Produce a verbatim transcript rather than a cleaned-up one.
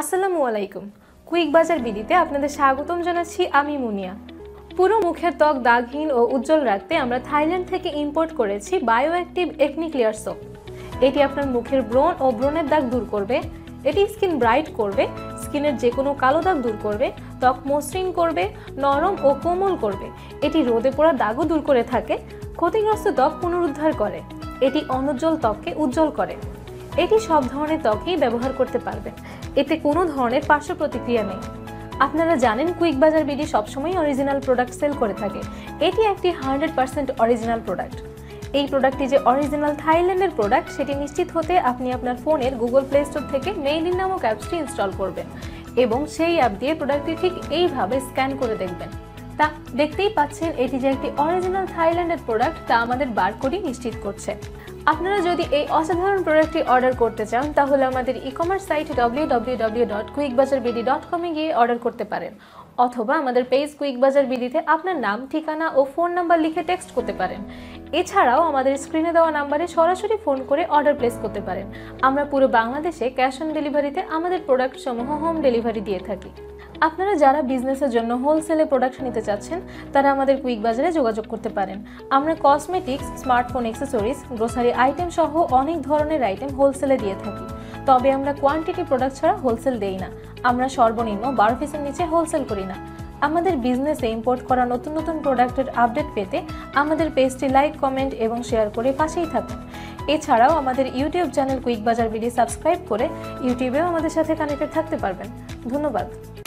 আসসালামু আলাইকুম। কুইক বাজার বিডিতে আপনাদের স্বাগতম জানাচ্ছি আমি মুনিয়া। পুরো মুখের ত্বক দাগহীন ও উজ্জ্বল রাখতে আমরা থাইল্যান্ড থেকে ইম্পোর্ট করেছি bio active acne clear soap. এটি আপনার মুখের ব্রণ ও ব্রণের দাগ দূর করবে। এটি স্কিন ব্রাইট করবে, স্কিনের যে কোনো কালো দাগ দূর করবে, ত্বক মসৃণ করবে, নরম ও কোমল করবে। এটি রোদে পোড়া দাগও দূর করে থাকে, ক্ষতিগ্রস্ত ত্বক পুনরুদ্ধার করে। এটি অনুজ্জ্বল ত্বককে উজ্জ্বল করে। এটি সব ধরনের ত্বকেই ব্যবহার করতে পারবেন, এতে কোনো ধরনের পার্শ্ব প্রতিক্রিয়া নেই। আপনারা জানেন কুইক বাজার বিডি সবসময় অরিজিনাল প্রোডাক্ট সেল করে থাকে। এটি একটি হান্ড্রেড পার্সেন্ট অরিজিনাল প্রোডাক্ট। এই প্রোডাক্টটি যে অরিজিনাল থাইল্যান্ডের প্রোডাক্ট সেটি নিশ্চিত হতে আপনি আপনার ফোনের গুগল প্লে স্টোর থেকে মেইলিন নামক অ্যাপসটি ইনস্টল করবেন এবং সেই অ্যাপ দিয়ে প্রোডাক্টটি ঠিক এইভাবে স্ক্যান করে দেখবেন। তা দেখতেই পাচ্ছেন এটি যে একটি অরিজিনাল থাইল্যান্ডের প্রোডাক্ট তা আমাদের বারকোডই নিশ্চিত করছে। আপনারা যদি এই অসাধারণ প্রোডাক্টটি অর্ডার করতে চান তাহলে আমাদের ecommerce site W W W dot quick Bazar BD dot com এ গিয়ে অর্ডার করতে পারেন, অথবা আমাদের পেজ কুইক বাজার বিডিতে আপনার নাম, ঠিকানা ও ফোন নাম্বার লিখে টেক্সট করতে পারেন। এছাড়াও আমাদের স্ক্রিনে দেওয়া নাম্বারে সরাসরি ফোন করে অর্ডার প্লেস করতে পারেন। আমরা পুরো বাংলাদেশে ক্যাশ অন ডেলিভারিতে আমাদের প্রোডাক্ট সমূহ হোম ডেলিভারি দিয়ে থাকি। আপনারা যারা বিজনেসের জন্য হোলসেলে প্রোডাক্ট নিতে চাচ্ছেন তারা আমাদের কুইক বাজারে যোগাযোগ করতে পারেন। আমরা cosmetics, smartphone accessories, grocery item সহ অনেক ধরনের আইটেম হোলসেলে দিয়ে থাকি। তবে আমরা কোয়ান্টিটি প্রোডাক্ট ছাড়া হোলসেল দেই না। আমরা সর্বনিম্ন বারো পিসের নিচে হোলসেল করি না। আমাদের বিজনেসে ইম্পোর্ট করা নতুন নতুন প্রোডাক্টের আপডেট পেতে আমাদের পেজটি লাইক, কমেন্ট এবং শেয়ার করে পাশেই থাকুন। এছাড়াও আমাদের YouTube channel quick Bazar BD subscribe করে ইউটিউবেও আমাদের সাথে কানেক্টেড থাকতে পারবেন। ধন্যবাদ।